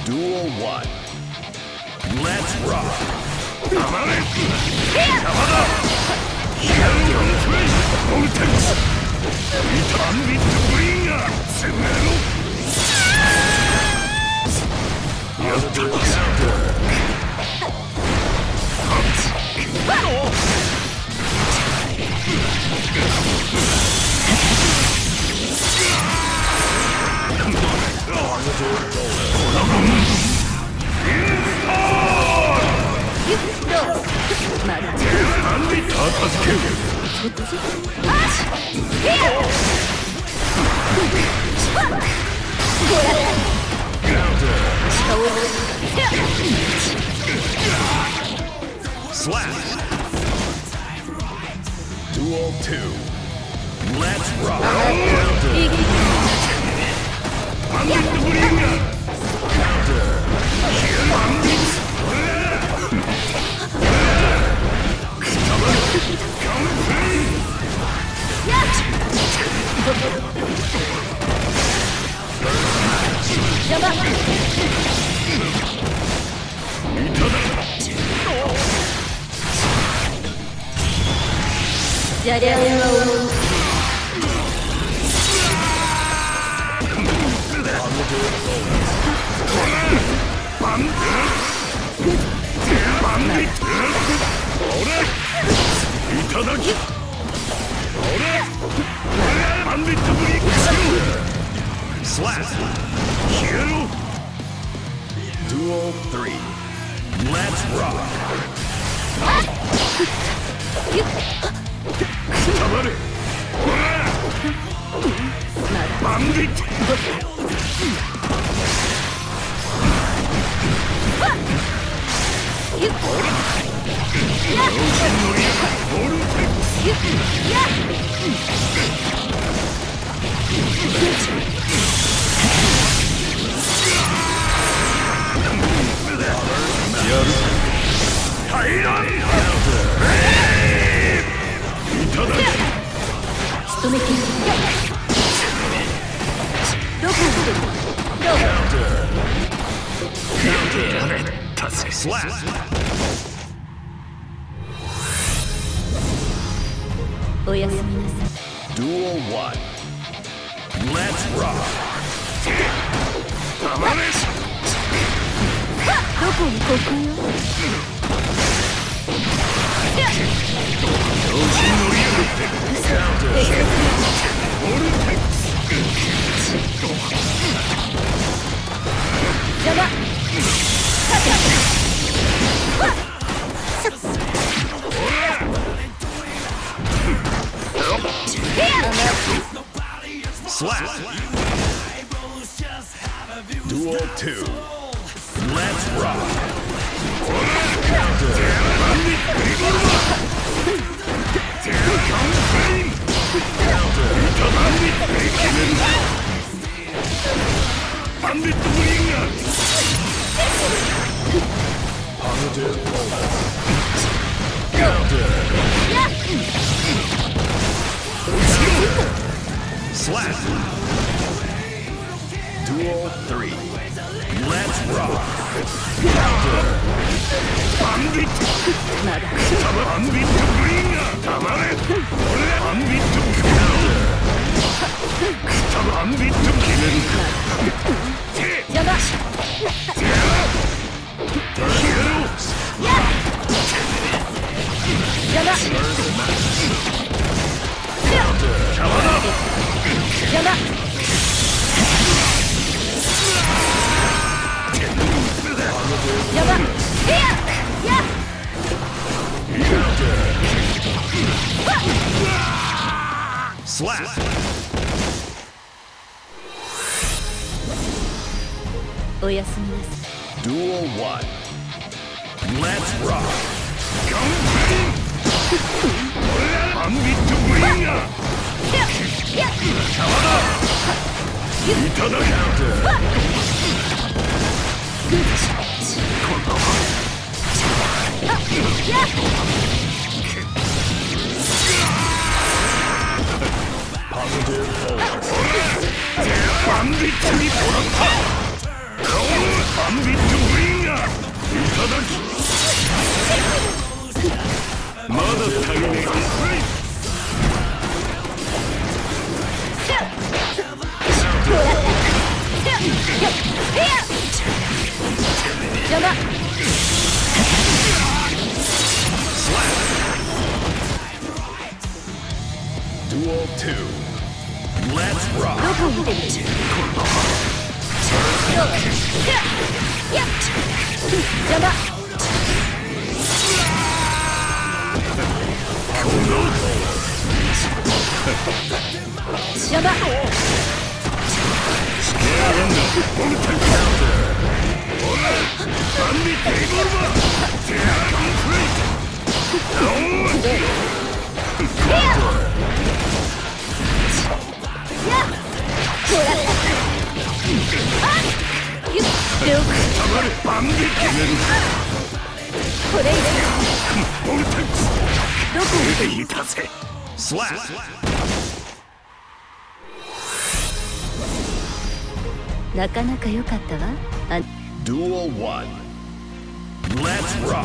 Duel 1. Let's rock. Slap. Duel 2. Let's rock. Slap. Duel 3. Let's rock. Slap. Duel 1. Let's rock. Slap. Duel 2. Let's rock. Slap. Duel 3. Let's rock. Slap. Duel 1. Let's rock. Positive force. バンビットウィンガーいただきまだ足りねえ。 邪魔。 Duel 2 Let's ど rock こを見てる。邪魔。邪魔。これ以上どこを見てる。 Slap なかなか良かったわ。 Duel 1 Let's rock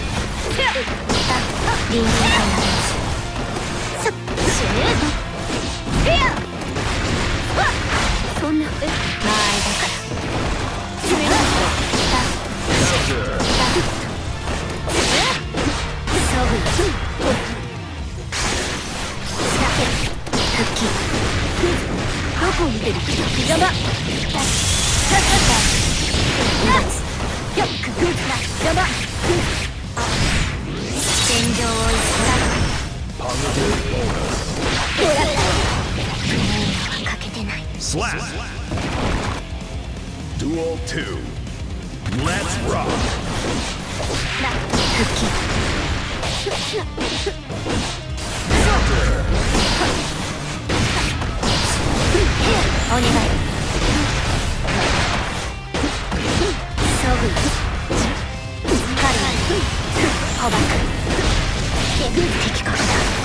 リングそんな前だからどこを見てる。邪魔。邪魔。戦場をかけてない。 Slap Duel 2 Let's rock お願い。そぐ彼は捕獲的確だ。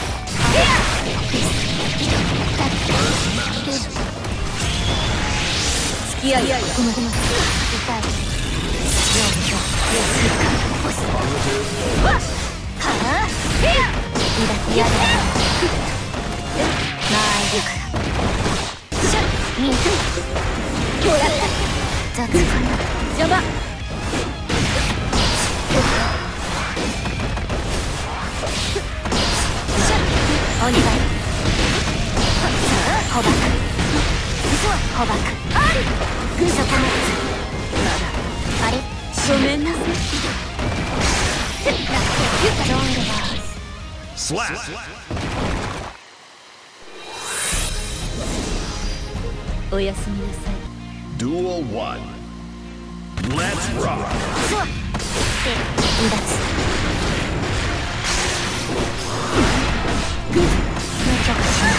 付き合いここまで痛い。嫌だ。雑かな。邪魔。お願い。捕獲。捕獲。そこまで。あれ。ごめんなさい。 Slap おやすみなさい。 Duel 1 Let's rock 離脱。無許可しない。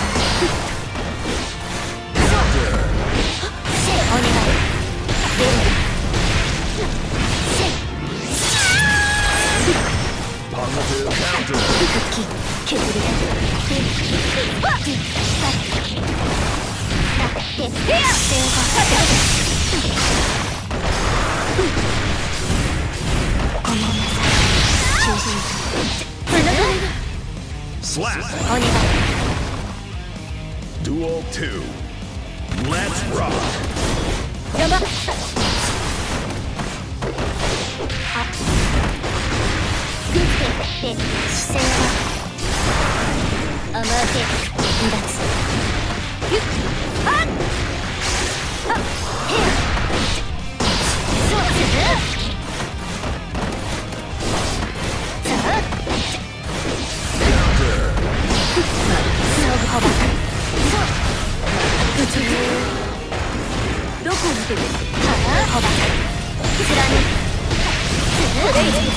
お願い。出る。 Positive counter 復帰。削りだ。ごめんなさい。中心お Slap 願い。 Duel 2 Let's rock 邪魔。視線は甘け離脱。ゆっあっあっへやそうするさあ捕獲。そうどこを見てる。捕獲。貫く。レイジ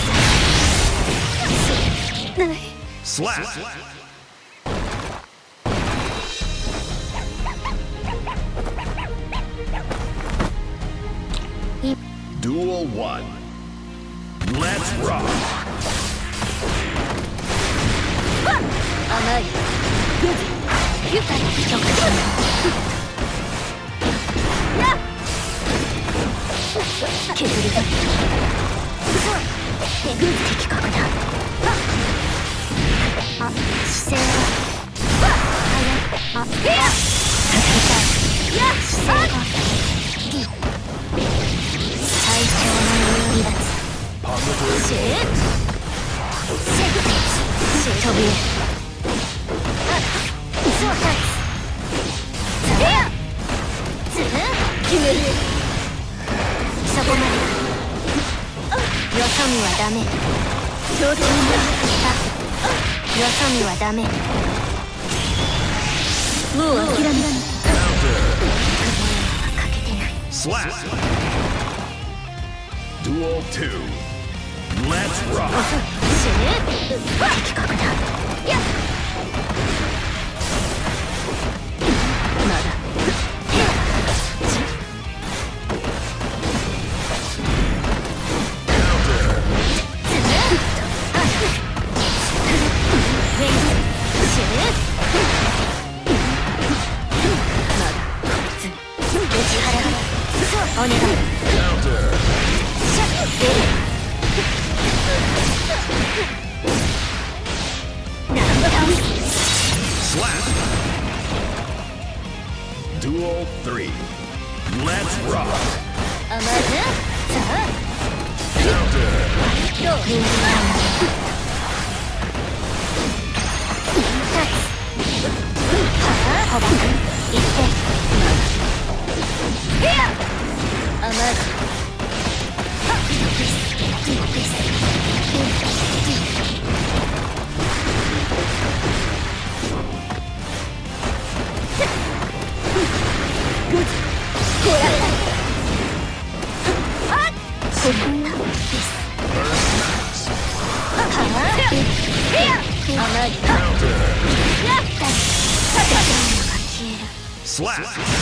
ない。 Slap Duel 1 Let's rock 甘い。ゆかり許可しない。 削り取る。的確だ。姿勢は早い。姿勢が最小の離脱。シュー飛びへ。そう立つ。決める。そこまで。よそ見はダメ。強敵によそ見はダメ。もう諦められない。かけてない。 Slap. Duel 2. Let's rock. 的確だ。やっまだ。お願い。 Slap. Duel 3. Let's rock. まずさあ Counter. どうみんなはばくいってヘア甘く Slap.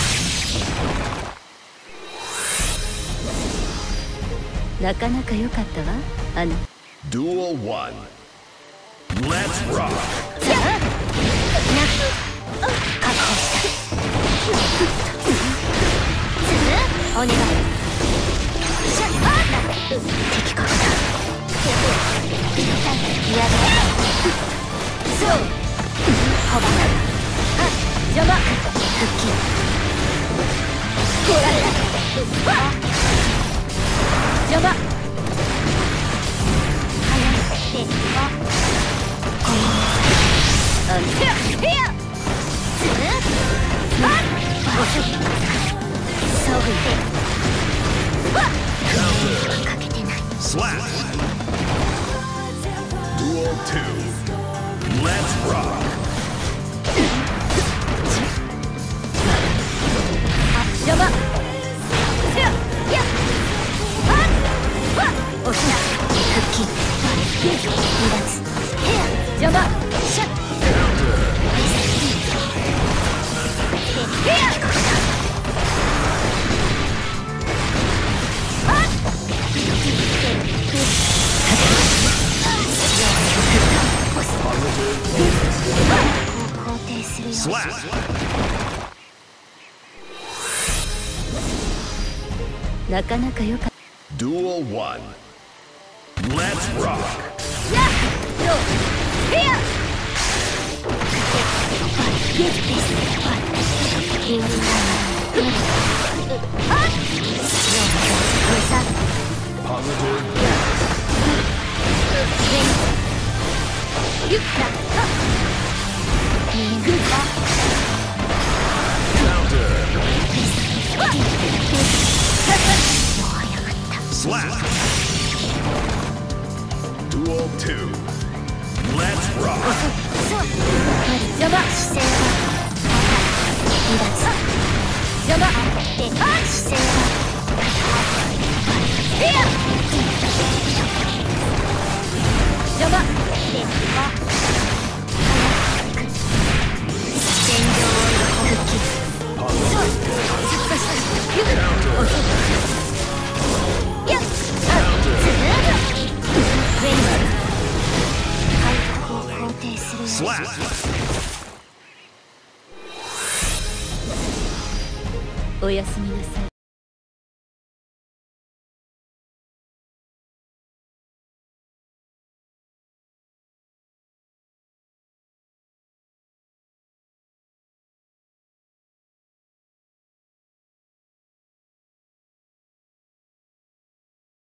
なかなか良かったわ、あの。 Duel 1. Let's rock. 確保した。お願い。的確だ。嫌だ。そう。ほばな。邪魔。復帰。こらえた。邪魔。早い。で、ごめんなさい。ヘア。そういて。かけてない。 Slap. Duel 2. Let's rock. 邪魔。押すな。復帰。離脱。邪魔。シャッ。 Slap. なかなか良かった。 Duel 1. Let's rock. Slap. Duel 2. Let's rock. 邪魔。姿勢は離脱。邪魔。姿勢は邪魔。戦場を復帰。 Slap. おやすみなさい。